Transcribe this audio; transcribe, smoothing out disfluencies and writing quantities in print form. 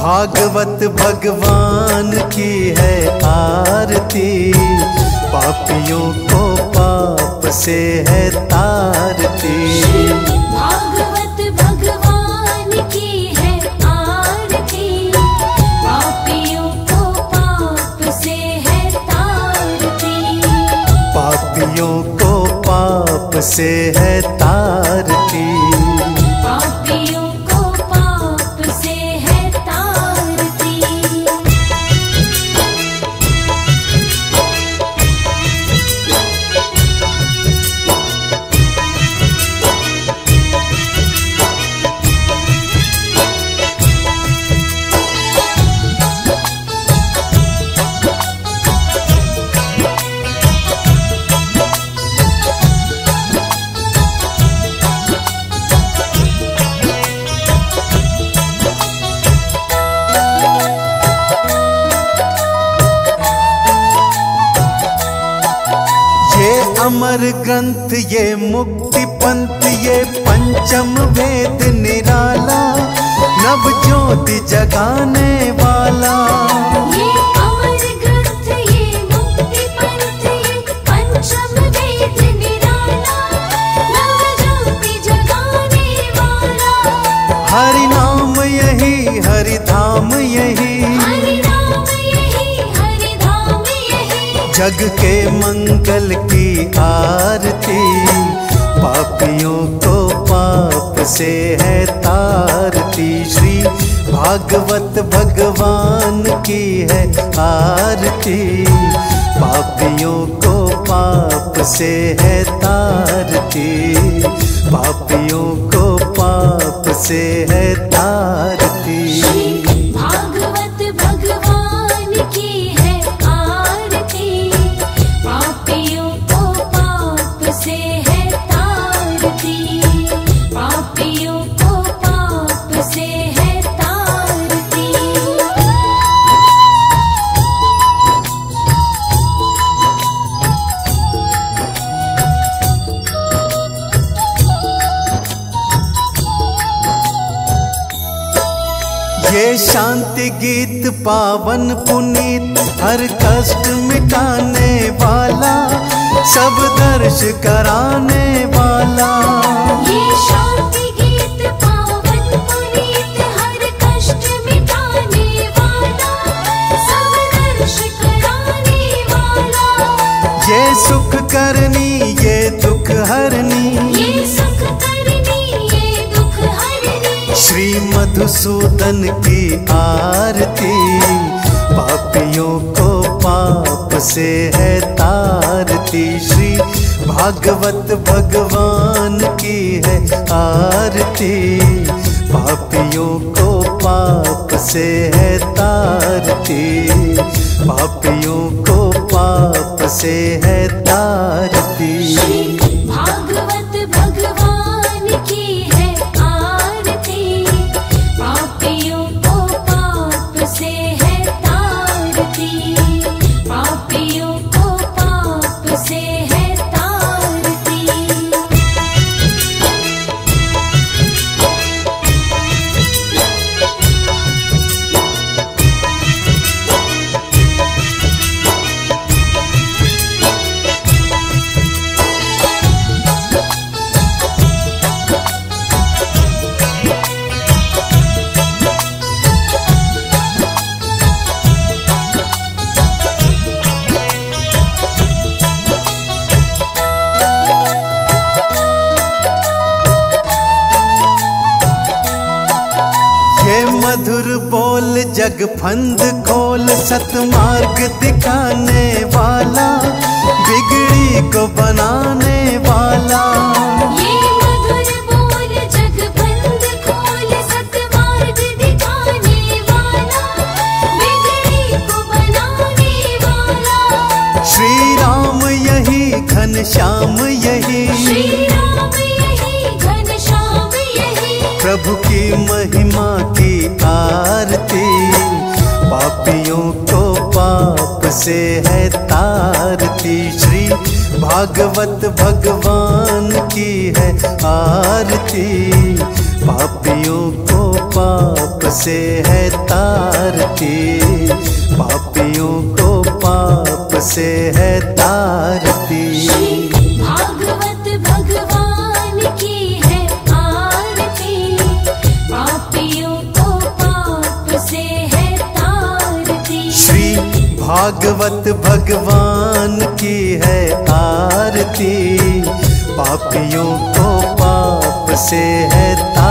भागवत भगवान की है आरती, पापियों को पाप से है तारती। भागवत भगवान की है आरती, पापियों को पाप से है तारती। पापियों को पाप से है तारती। पापियों को पाप से है तारती। अमर ग्रंथ ये मुक्ति पंथ, ये पंचम वेद निराला, नव ज्योति जगाने वाला। ये अमर ग्रंथ ये मुक्ति पंथ, ये पंचम वेद निराला, नव ज्योति जगाने वाला। हरि नाम यही, हरि धाम यही, हरि नाम यही, हरि धाम यही। जग के मंगल की आरती, पापियों को पाप से है तारती। श्री भागवत भगवान की है आरती, पापियों को पाप से है तारती। पापियों को पाप से है तारती। भागवत भगवान की है आरती, पापियों को पाप से है तारती। पापियों को पाप से है तारती। ये शांति गीत पावन पुनीत, हर कष्ट मिटाने वाला, सब दर्श कराने वाला। ये शांति गीत पावन पुनीत, हर कष्ट मिटाने वाला, सब दर्श कराने वाला। ये सुख करनी, ये दुख हरनी, ये सुख करनी, ये दुख हरनी। श्री मधुसूदन की आरती, पापियों को पाप से है तारती। श्री भागवत भगवान की है आरती, पापियों को पाप से है तारती। पापियों को पाप से है तारती। भागवत भगवान की है आरती, पापियों को पाप से है तारती। पापियों को पाप से है तारती। मधुर बोल जग फंद खोल, सतमार्ग दिखाने वाला, बिगड़ी को बनाने वाला। ये मधुर बोल जग फंद खोल, सतमार्ग दिखाने वाला, बिगड़ी को बनाने वाला। श्री राम यही, घनश्याम यही, श्री राम यही, घनश्याम यही। प्रभु की महिमा की आरती, पापियों को पाप से है तारती। श्री भागवत भगवान की है आरती, पापियों को पाप से है तारती, पापियों को पाप से है तारती। श्री भागवत भगवान की है आरती, पापियों को पाप से है तारती। श्री भागवत भगवान की है आरती, पापियों को पाप से है तारती।